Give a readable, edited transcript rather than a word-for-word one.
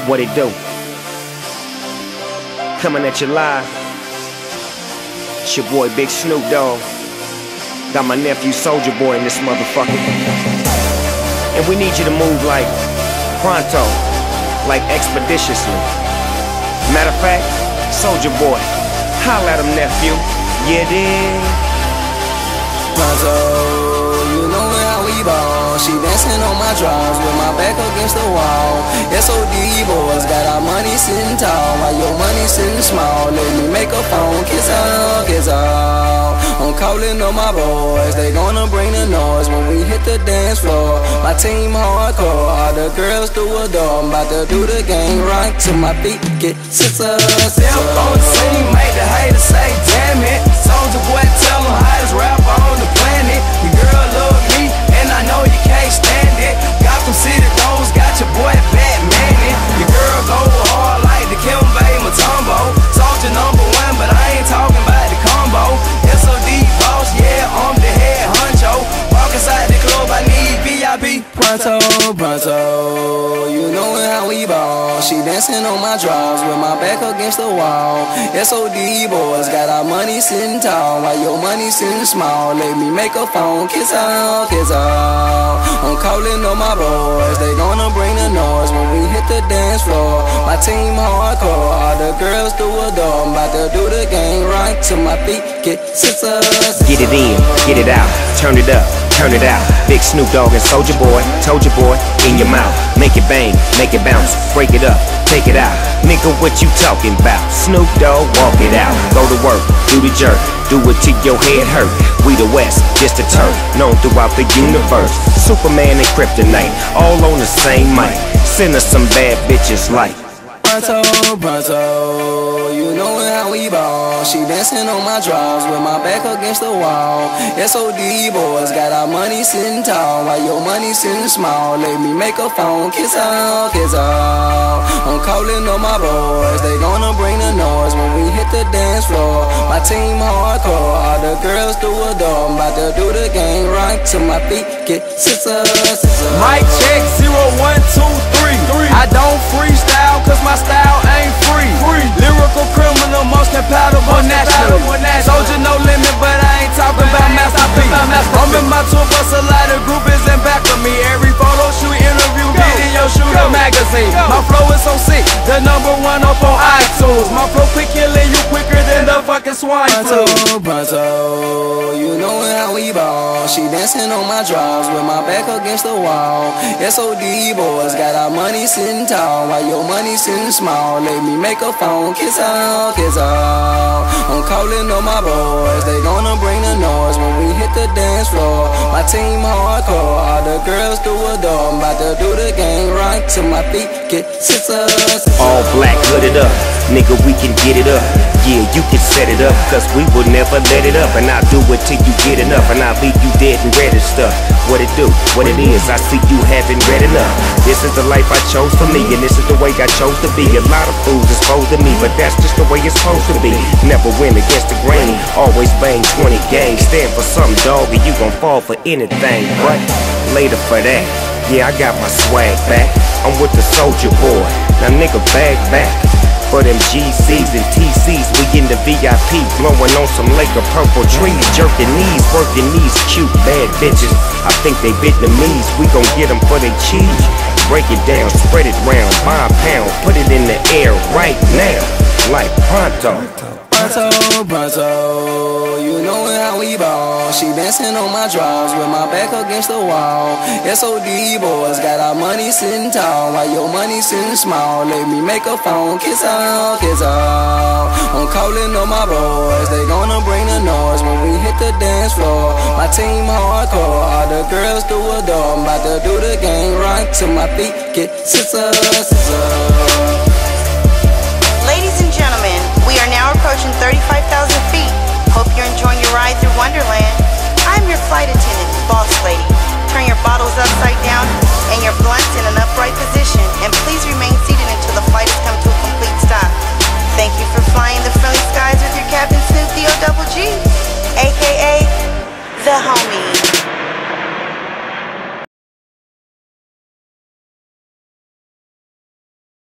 What it do? Coming at you live. It's your boy Big Snoop Dogg. Got my nephew Soulja Boy in this motherfucker. And we need you to move like pronto, like expeditiously. Matter of fact, Soulja Boy, holla at him, nephew. Yeah, dig. Pronto, you know how we ball. She dancing on my drawers with my back against the wall. SOD boys got our money sitting tall, while your money sitting small. Let me make a phone, kiss out, kiss out. I'm calling on my boys, they gonna bring the noise when we hit the dance floor. My team hardcore, all the girls do adore. I'm about to do the gang right to my feet, get scissors. Step on the scene, make the haters say damn it. Soulja Boy tell them hottest rapper on the planet. Your girl love me, and I know you can't stand it. Got them city doors, got your boy Batman it. Your girl go hard like the Kimbe Mutombo. Soulja #1, but I ain't talking about the combo. SOD boss, yeah, I'm the head honcho. Walk inside the club, I need VIP. Pronto, pronto, you know how we ball. She dancing on my drawers with my back against the wall. SOD boys got our money sitting tall, while your money sitting small. Let me make a phone, kiss out, kiss out. I'm calling on my boys, they gonna bring the noise when we hit the dance floor. My team hardcore, all the girls do adore. I'm about to do the gang right to my feet, get scissors. Get it in, get it out, turn it up, turn it out. Big Snoop Dogg and Soulja Boy, told your boy, in your mouth. Make it bang, make it bounce, break it up, take it out. Nigga, what you talking about? Snoop Dogg, walk it out. Go to work, do the jerk, do it till your head hurt. We the West, just a turf, known throughout the universe. Superman and Kryptonite, all on the same mic. Send us some bad bitches like Pronto, pronto, you know how we ball. She dancing on my drawers with my back against the wall. SOD boys got our money sitting tall, while your money sitting small. Let me make a phone, kiss out, kiss out. I'm calling on my boys, they gonna bring the noise when we hit the dance floor. My team hardcore, all the girls do adore. I'm about to do the gang right to my feet, get scissors. Mic check, 0, 1, 2, 3. I don't freestyle cause my style ain't free. Lyrical criminal, most compatible national. Soulja no limit, but I ain't talking about Master P. I'm in my tour bus, a lot of groupies in back of me. Every photo shoot, interview, video shoot, a magazine. My flow is so sick, the #1 up on iTunes. My flow quick killing you quicker than the fucking swine flu. Pronto, pronto, you know how we ball. She dancing on my drawers with my back against the wall. SOD boys got our money sitting tall, while your money sitting small. Let me make a phone, kiss out, kiss out. I'm calling on my boys, they gonna bring the noise when we hit the dance floor. My team hardcore, all the girls do adore. I'm about to do the gang right to my feet, get scissors. all black, hooded up. Nigga, we can get it up. Yeah, you can set it up, cause we will never let it up. And I'll do it till you get enough, and I'll leave you dead and read and stuff. What it do, what it is, I see you haven't read enough. This is the life I chose for me, and this is the way I chose to be. A lot of fools exposed to me, but that's just the way it's supposed to be. Never win against the grain, always bang 20 gangs. Stand for something, dog, and you gon' fall for anything. But later for that, yeah, I got my swag back. I'm with the Soulja Boy, now nigga back. For them GCs and TCs, we in the VIP, blowing on some Laker purple trees, jerking knees, working these cute bad bitches. I think they Vietnamese, we gon' get them for they cheese. Break it down, spread it round, buy a pound, put it in the air right now, like pronto. Pronto, pronto, you know how we ball. She dancing on my drawers with my back against the wall. SOD boys got our money sitting tall, while your money sitting small. Let me make a phone, kiss out, kiss out. I'm calling on my boys, they gonna bring the noise when we hit the dance floor. My team hardcore, all the girls do adore. I'm about to do the gang right to my feet, get scissors. Ladies and gentlemen, we are now approaching 35,000 feet. Hope you're enjoying your ride through Wonderland. I'm your flight attendant, Boss Lady. Turn your bottles upside down and your blunts in an upright